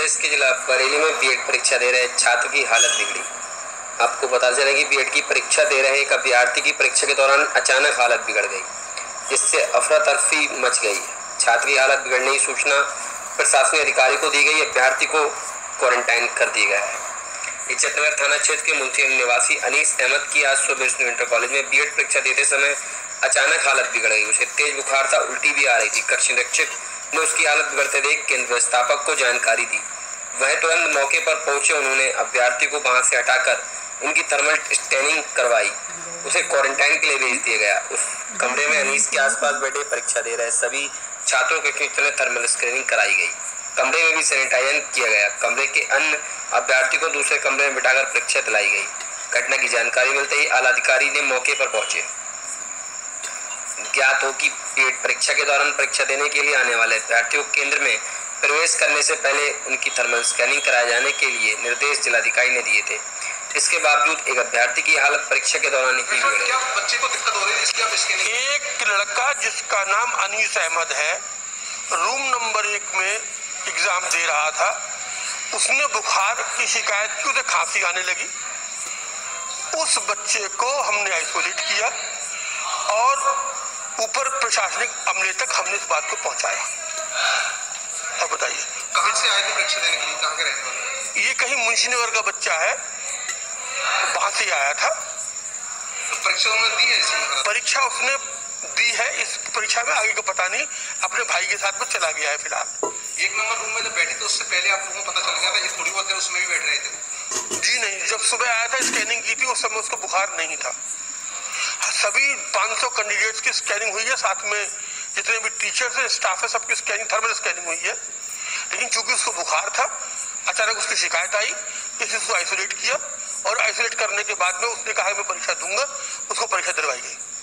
निर्देश के जिला बरेली में बीएड परीक्षा दे रहे छात्र की हालत बिगड़ी। आपको पता चला कि बीएड की परीक्षा दे रहे एक अभ्यर्थी की परीक्षा के दौरान अचानक हालत बिगड़ गई, जिससे अफरा तफरी मच गई। छात्र की हालत बिगड़ने की सूचना प्रशासनिक अधिकारी को दी गई। अभ्यर्थी को क्वारंटाइन कर दिया गया है। इज्जतनगर थाना क्षेत्र के मुल्तान निवासी अनीस अहमद की आज सुबह विष्णु इंटर कॉलेज में बीएड परीक्षा देते समय अचानक हालत बिगड़ गई। उसे तेज बुखार था, उल्टी भी आ रही थी। कक्ष निरीक्षक ने उसकी हालत बिगड़ते देख केंद्र व्यवस्थापक को जानकारी दी। वह तुरंत मौके पर पहुंचे। उन्होंने अभ्यर्थी को वहां से हटाकर उनकी थर्मल स्कैनिंग करवाई। उसे क्वारंटाइन के लिए भेज दिया गया। उस कमरे में अनीस के आसपास बैठे परीक्षा दे रहे सभी छात्रों के थर्मल स्कैनिंग कराई गई। कमरे में भी सैनिटाइजर किया गया। कमरे के अन्य अभ्यर्थी को दूसरे कमरे में बिठाकर परीक्षा दिलाई गई। घटना की जानकारी मिलते ही आलाधिकारी ने मौके पर पहुंचे। ज्ञात हो कि बीएड परीक्षा के दौरान परीक्षा देने के लिए आने वाले अभ्यर्थियों को केंद्र में प्रवेश करने से पहले उनकी थर्मल स्कैनिंग कराए जाने के लिए निर्देश जिलाधिकारी ने दिए थे। इसके बावजूद एक अभ्यर्थी की हालत परीक्षा के दौरान ही बिगड़ी। क्या बच्चे को दिक्कत हो रही है इसकी आप स्कैनिंग? एक लड़का जिसका नाम अनीस अहमद है, रूम नंबर 1 में एग्जाम दे रहा था। उसने बुखार की शिकायत की, उसे खांसी आने लगी। उस बच्चे को हमने आइसोलेट किया और ऊपर प्रशासनिक अमले तक हमने इस बात को पहुंचाया। अब बताइए, कहां से आए थे परीक्षा देने के लिए? कहां के रहने वाले? ये कहीं मुंशीनगर का बच्चा है, वहां से आया था। तो परीक्षा उन्होंने दी है? परीक्षा उसने दी है। इस परीक्षा में आगे का पता नहीं, अपने भाई के साथ में चला गया है फिलहाल। 1 नंबर रूम में जब बैठे तो उससे पहले आप लोगों को पता चल गया था? ये थोड़ी बहुत देर उसमें भी बैठ रहे थे? जी नहीं, जब सुबह आया था स्कैनिंग की थी, उस समय उसको बुखार नहीं था। सभी 500 कैंडिडेट्स की स्कैनिंग हुई है, साथ में जितने भी टीचर्स हैं, स्टाफ है, सबकी स्कैनिंग, थर्मल स्कैनिंग हुई है। लेकिन चूंकि उसको बुखार था, अचानक उसकी शिकायत आई, इसलिए उसको आइसोलेट किया और आइसोलेट करने के बाद में उसने कहा मैं परीक्षा दूंगा, उसको परीक्षा दिलवाई गई।